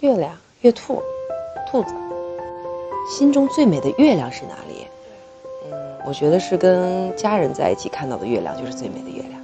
月亮，月兔，兔子。心中最美的月亮是哪里？我觉得是跟家人在一起看到的月亮就是最美的月亮。